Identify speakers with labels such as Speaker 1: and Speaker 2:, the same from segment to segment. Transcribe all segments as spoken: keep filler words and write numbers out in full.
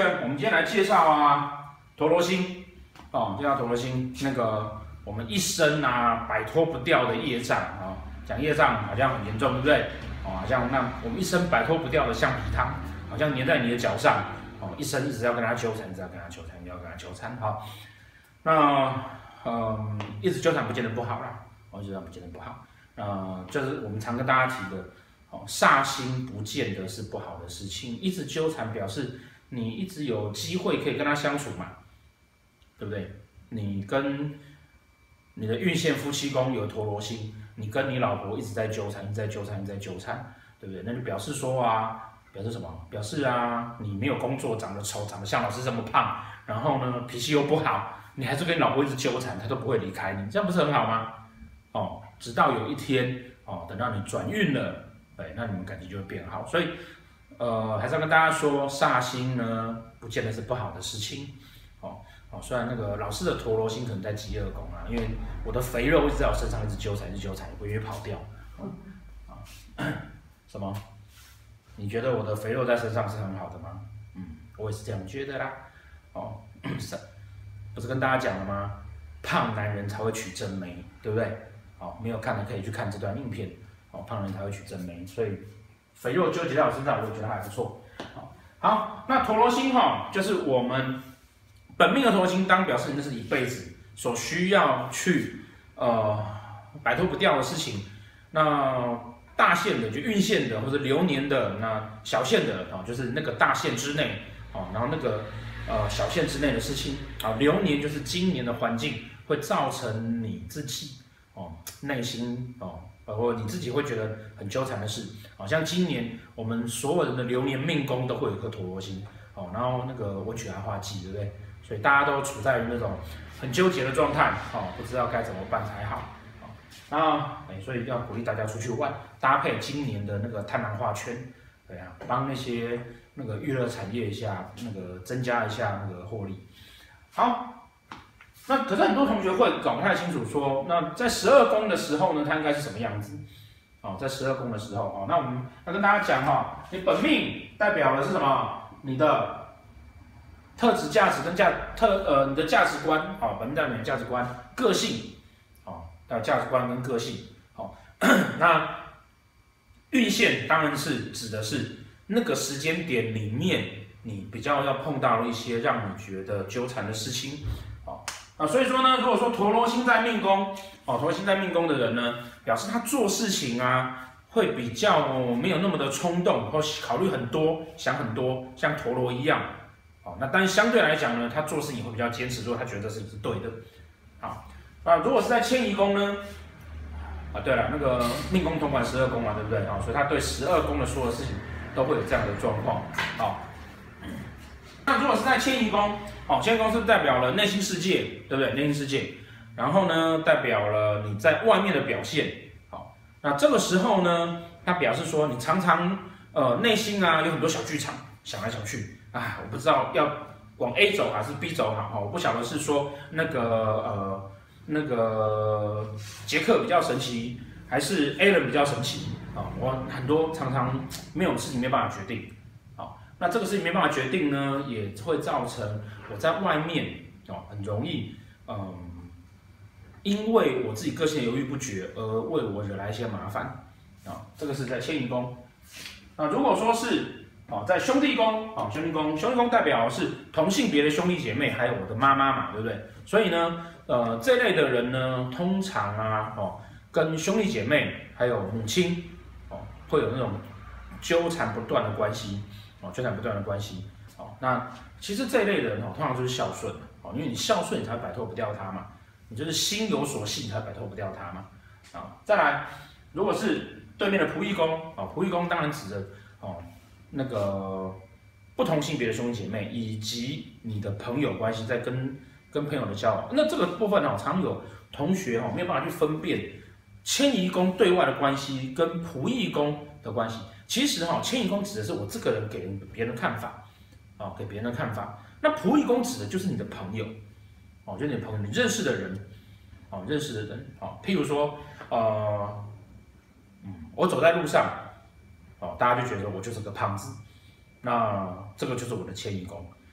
Speaker 1: 学，我们今天来介绍啊陀罗星哦，介绍陀罗星那个我们一生啊摆脱不掉的业障啊、哦。讲业障好像很严重，对不对？哦，好像那我们一生摆脱不掉的橡皮汤，好像粘在你的脚上哦，一生一直要跟他纠缠，一直要跟他纠缠，要跟他纠缠哈、哦。那嗯，一直纠缠不见得不好啦，哦，一直纠缠不见得不好。呃，就是我们常跟大家提的。哦，煞星不见得是不好的事情，一直纠缠表示你一直有机会可以跟他相处嘛，对不对？你跟你的运线夫妻宫有陀罗星，你跟你老婆一直在纠缠，一直在纠缠，一直在纠缠，对不对？那就表示说啊，表示什么？表示啊，你没有工作，长得丑，长得像老师这么胖，然后呢脾气又不好，你还是跟你老婆一直纠缠，她都不会离开你，这样不是很好吗？哦，直到有一天哦，等到你转运了。对，那你们感情就会变好，所以，呃，还是要跟大家说，煞星呢，不见得是不好的事情，哦，哦，虽然那个老师的陀罗星可能在极恶宫啊，因为我的肥肉一直在我身上一直纠缠，一直纠缠，也不愿意跑掉，啊、哦，什么？你觉得我的肥肉在身上是很好的吗？嗯，我也是这样觉得啦，哦，是，不是跟大家讲了吗？胖男人才会娶真梅，对不对？好、哦，没有看的可以去看这段影片。哦，胖人才会娶真梅，所以肥肉纠结在我身上，我觉得还不错。好，好，那陀罗星哈，就是我们本命的陀罗星，当表示那是一辈子所需要去呃摆脱不掉的事情。那大限的就运线的，或者流年的，那小限的啊、哦，就是那个大限之内哦，然后那个呃小限之内的事情啊、哦，流年就是今年的环境会造成你自己哦内心哦。呃，或你自己会觉得很纠缠的事，好像今年我们所有人的流年命宫都会有一颗陀罗星，哦，然后那个文曲还化忌，对不对？所以大家都处在于那种很纠结的状态，哦，不知道该怎么办才好，哦，那哎，所以要鼓励大家出去玩，搭配今年的那个贪狼化圈，对啊，帮那些那个娱乐产业一下，那个增加一下那个获利，好。那可是很多同学会搞不太清楚说，那在十二宫的时候呢，它应该是什么样子？哦，在十二宫的时候，哦，那我们要跟大家讲哈，你本命代表的是什么？你的特质、价值跟价特呃你的价值观，哦，本命代表你的价值观、个性，哦，代表价值观跟个性，哦，那运线当然是指的是那个时间点里面，你比较要碰到一些让你觉得纠缠的事情，哦。啊，所以说呢，如果说陀罗星在命宫，哦，陀罗星在命宫的人呢，表示他做事情啊，会比较没有那么的冲动，或考虑很多，想很多，像陀罗一样，哦，那但是相对来讲呢，他做事情会比较坚持，如果他觉得事情是对的，好，啊，如果是在迁移宫呢，啊，对了，那个命宫统管十二宫嘛，对不对？啊，所以他对十二宫的所有事情都会有这样的状况，好。那如果是在迁移宫，哦，迁移宫是代表了内心世界，对不对？内心世界，然后呢，代表了你在外面的表现，好，那这个时候呢，它表示说你常常呃内心啊有很多小剧场，想来想去，啊，我不知道要往 A 走还是 B 走好，哈，我不晓得是说那个呃那个杰克比较神奇，还是 A 人比较神奇啊？我很多常常没有事情没办法决定。那这个事情没办法决定呢，也会造成我在外面哦很容易，嗯，因为我自己个性犹豫不决而为我惹来一些麻烦啊、哦。这个是在迁移宫。那如果说是哦在兄弟宫哦兄弟宫，兄弟宫代表是同性别的兄弟姐妹，还有我的妈妈嘛，对不对？所以呢，呃这类的人呢，通常啊哦跟兄弟姐妹还有母亲哦会有那种纠缠不断的关系。哦，纠缠不断的关系，哦，那其实这一类的人哦，通常就是孝顺哦，因为你孝顺，你才摆脱不掉他嘛，你就是心有所系，你才摆脱不掉他嘛，啊、哦，再来，如果是对面的仆役宫，哦，仆役宫当然指的哦那个不同性别的兄弟姐妹，以及你的朋友关系，在跟跟朋友的交往，那这个部分哦，常有同学哦没有办法去分辨迁移宫对外的关系跟仆役宫的关系。其实哈，迁移宫指的是我这个人给别人的看法，啊、哦，给别人的看法。那仆役宫指的就是你的朋友，哦，就是你的朋友，你认识的人，哦，认识的人，哦，譬如说，呃，嗯，我走在路上，哦，大家就觉得我就是个胖子，那这个就是我的迁移宫。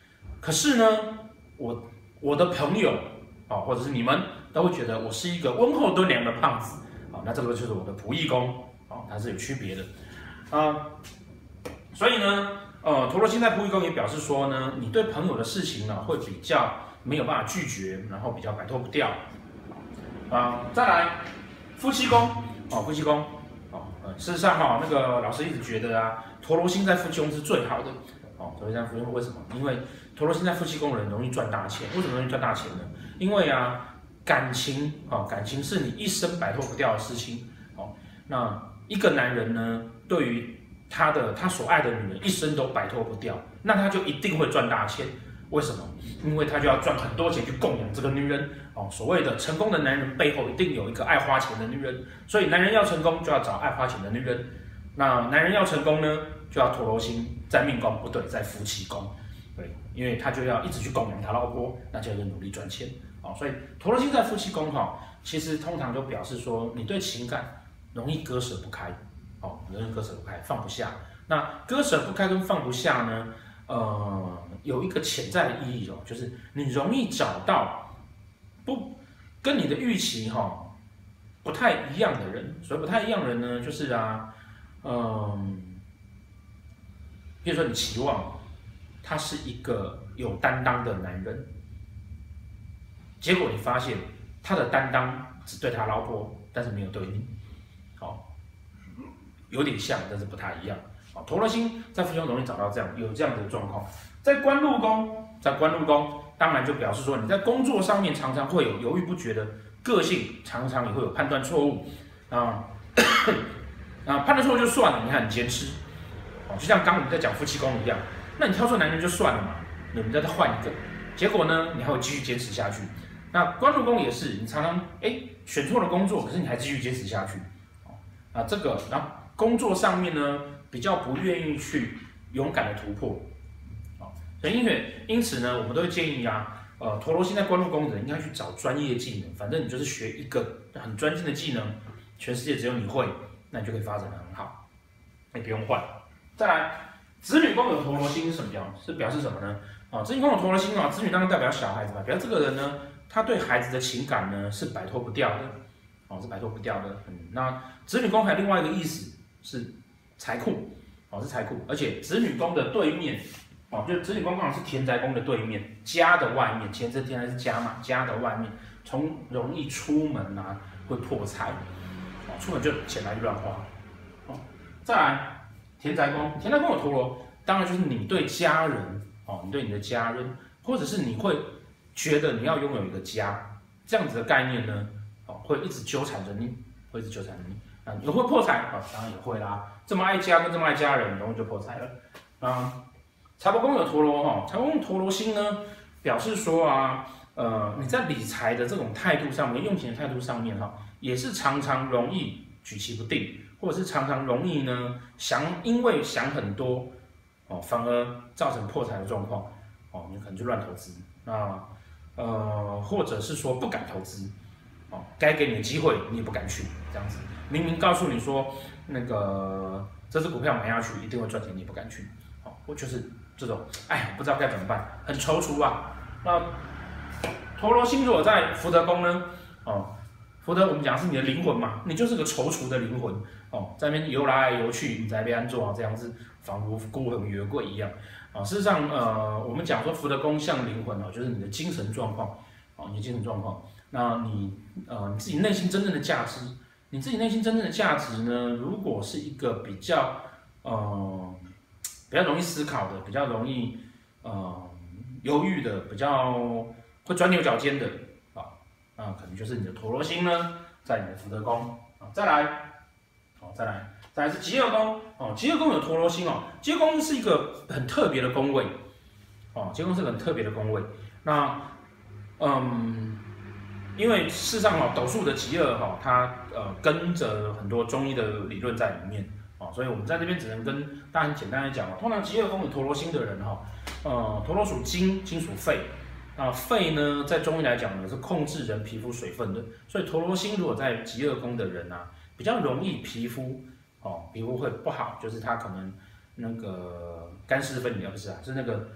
Speaker 1: 可是呢，我我的朋友啊，或者是你们都会觉得我是一个温厚敦良的胖子啊，那这个就是我的仆役宫啊，它是有区别的啊。所以呢，呃，陀罗星在仆役宫也表示说呢，你对朋友的事情呢会比较没有办法拒绝，然后比较摆脱不掉啊。再来，夫妻宫哦，夫妻宫哦，呃，事实上哈、哦，那个老师一直觉得啊，陀罗星在夫妻宫是最好的。哦，陀罗星在夫妻宫为什么？因为陀罗星在夫妻宫的人容易赚大钱。为什么容易赚大钱呢？因为啊，感情哦，感情是你一生摆脱不掉的事情。哦，那一个男人呢，对于他的他所爱的女人一生都摆脱不掉，那他就一定会赚大钱。为什么？因为他就要赚很多钱去供养这个女人。哦，所谓的成功的男人背后一定有一个爱花钱的女人，所以男人要成功就要找爱花钱的女人。那男人要成功呢，就要陀罗星在命宫，不对，在夫妻宫，对，因为他就要一直去供养他老婆，那就要努力赚钱。哦，所以陀罗星在夫妻宫哈，其实通常就表示说你对情感容易割舍不开，哦，容易割舍不开，放不下。那割舍不开跟放不下呢，呃，有一个潜在的意义哦，就是你容易找到不跟你的预期哈不太一样的人。所以不太一样的人呢，就是啊。嗯，比如说你期望他是一个有担当的男人，结果你发现他的担当只对他老婆，但是没有对你，好，有点像，但是不太一样。好，陀罗星在夫妻宫容易找到这样有这样的状况。在官禄宫，在官禄宫，当然就表示说你在工作上面常常会有犹豫不决的个性，常常也会有判断错误啊。啊，判断错误就算了，你还很坚持，哦，就像刚刚我们在讲夫妻宫一样，那你挑错男人就算了嘛，你们再换一个，结果呢，你还会继续坚持下去。那官禄宫也是，你常常哎选错了工作，可是你还继续坚持下去，哦，啊这个，然后工作上面呢比较不愿意去勇敢的突破，哦，所以因为因此呢，我们都会建议啊，呃，陀罗星在官禄宫的人应该去找专业技能，反正你就是学一个很专精的技能，全世界只有你会。那你就可以发展得很好，你不用换。再来，子女宫有陀罗星是什么表？是表示什么呢？啊，子女宫有陀罗星啊，子女当然代表小孩子嘛，表示这个人呢，他对孩子的情感呢是摆脱不掉的，哦，是摆脱不掉的。嗯，那子女宫还有另外一个意思是财库，哦，是财库，而且子女宫的对面，哦，就子女宫刚好是田宅宫的对面，家的外面，前这天还是家嘛，家的外面，从容易出门啊，会破财。出门就钱来乱花，哦，再来田宅宫，田宅宫有陀罗，当然就是你对家人，哦，你对你的家人，或者是你会觉得你要拥有一个家，这样子的概念呢，哦，会一直纠缠着你，会一直纠缠着你，啊，你会破财啊，当然也会啦，这么爱家跟这么爱家人，容易就破财了，啊，财帛宫有陀罗哈，财帛宫陀罗星呢，表示说啊，呃，你在理财的这种态度上面，用钱的态度上面哈。也是常常容易举棋不定，或者是常常容易呢想，因为想很多哦，反而造成破财的状况哦，你可能就乱投资，那呃，或者是说不敢投资哦，该给你的机会你也不敢去，这样子，明明告诉你说那个这只股票买下去一定会赚钱，你也不敢去，哦，或就是这种，哎，不知道该怎么办，很踌躇啊。那陀罗星如果在福德宫呢，哦。福德，我们讲是你的灵魂嘛，你就是个踌躇的灵魂哦，在那边游来游去，你在被安坐啊，这样子仿佛孤魂野鬼一样啊。事实上，呃，我们讲说福德宫像灵魂哦，就是你的精神状况哦，你的精神状况。那你呃你自己内心真正的价值，你自己内心真正的价值呢，如果是一个比较呃比较容易思考的，比较容易呃犹豫的，比较会钻牛角尖的。啊，可能就是你的陀罗星呢，在你的福德宫啊，再来，哦，再来，再来是疾厄宫哦，疾厄宫有陀罗星哦，疾厄宫是一个很特别的宫位，哦，疾厄宫是个很特别的宫位。那，嗯，因为事实上哦，斗数的疾厄哈，它呃跟着很多中医的理论在里面哦，所以我们在这边只能跟大家很简单的讲哦，通常疾厄宫有陀罗星的人哈，呃，陀罗属金，金属肺。啊，肺呢，在中医来讲呢，是控制人皮肤水分的，所以陀罗星如果在疾厄宫的人啊，比较容易皮肤哦，皮肤会不好，就是他可能那个干湿分离，不是啊，是那个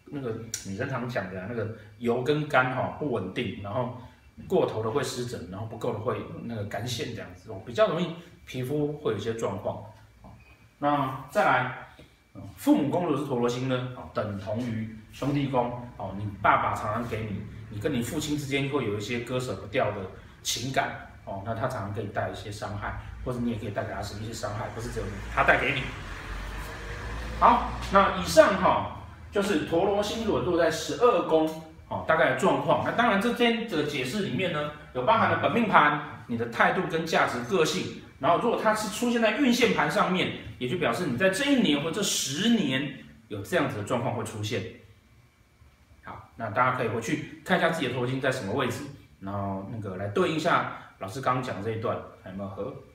Speaker 1: 那个女生常讲的、啊、那个油跟肝哈、哦、不稳定，然后过头的会湿疹，然后不够的会那个肝腺这样子，哦，比较容易皮肤会有一些状况。那再来，父母宫如果是陀罗星呢，等同于兄弟宫，哦，你爸爸常常给你，你跟你父亲之间会有一些割舍不掉的情感，哦，那他常常给你带一些伤害，或者你也可以带给他一些伤害，不是只有你他带给你。好，那以上哈、哦、就是陀罗星如果落在十二宫，哦，大概的状况。那当然这边的解释里面呢，有包含了本命盘、你的态度跟价值、个性。然后，如果它是出现在运线盘上面，也就表示你在这一年或这十年有这样子的状况会出现。好，那大家可以回去看一下自己的陀罗星在什么位置，然后那个来对应一下老师刚刚讲的这一段，有没有合？